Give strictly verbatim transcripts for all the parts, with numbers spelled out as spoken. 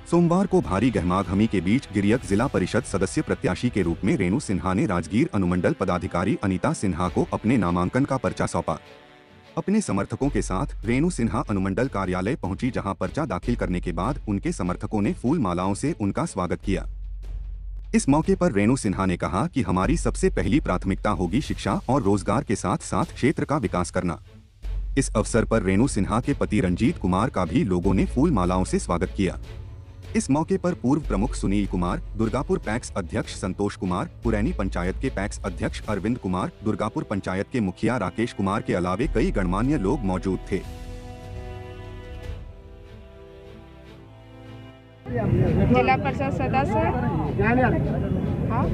सोमवार को भारी गहमागहमी के बीच गिरियक जिला परिषद सदस्य प्रत्याशी के रूप में रेणु सिन्हा ने राजगीर अनुमंडल पदाधिकारी अनीता सिन्हा को अपने नामांकन का पर्चा सौंपा। अपने समर्थकों के साथ रेणु सिन्हा अनुमंडल कार्यालय पहुंची, जहां पर्चा दाखिल करने के बाद उनके समर्थकों ने फूल मालाओं से उनका स्वागत किया। इस मौके पर रेणु सिन्हा ने कहा कि हमारी सबसे पहली प्राथमिकता होगी शिक्षा और रोजगार के साथ साथ क्षेत्र का विकास करना। इस अवसर पर रेणु सिन्हा के पति रंजीत कुमार का भी लोगों ने फूल मालाओं से स्वागत किया। इस मौके पर पूर्व प्रमुख सुनील कुमार, दुर्गापुर पैक्स अध्यक्ष संतोष कुमार, पुरैनी पंचायत के पैक्स अध्यक्ष अरविंद कुमार, दुर्गापुर पंचायत के मुखिया राकेश कुमार के अलावे कई गणमान्य लोग मौजूद थे। जिला परिषद सदस्य हाँ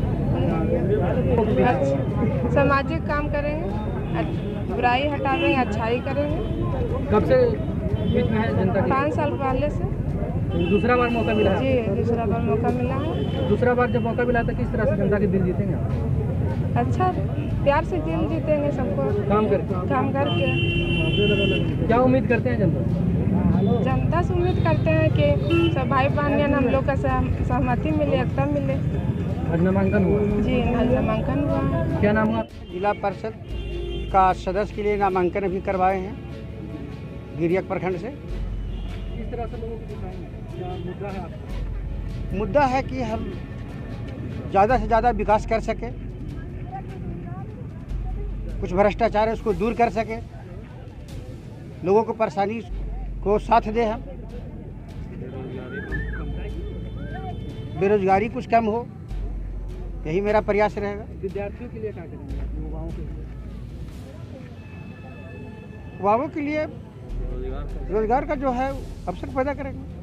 सामाजिक काम करेंगे, बुराई हटावेंगे, अच्छाई करेंगे। कब से बीच में है जनता? पाँच साल पहले से। दूसरा बार मौका मिला? जी दूसरा बार मौका मिला है। दूसरा बार जब मौका मिला तो किस तरह से जनता के दिल जीतेंगे आप? अच्छा प्यार से दिल जीतेंगे सबको, काम करके काम करके। क्या उम्मीद करते हैं जनता? जनता से उम्मीद करते हैं कि सब भाई बहन हम लोग का सहमति मिले, एकता मिले। आज नामांकन हुआ? जी नामांकन हुआ। क्या नाम हुआ? जिला परिषद का सदस्य के लिए नामांकन अभी करवाए हैं गिरियक प्रखंड से। किस तरह से लोगों को दिखाएंगे? क्या मुद्दा है आपका? मुद्दा है कि हम ज़्यादा से ज़्यादा विकास कर सके, कुछ भ्रष्टाचार है उसको दूर कर सके, लोगों को परेशानी को साथ दे, हम बेरोजगारी कुछ कम हो, यही मेरा प्रयास रहेगा। विद्यार्थियों के लिए क्या करेंगे? युवाओं के लिए? युवाओं के लिए रोजगार का जो है अवसर पैदा करेंगे।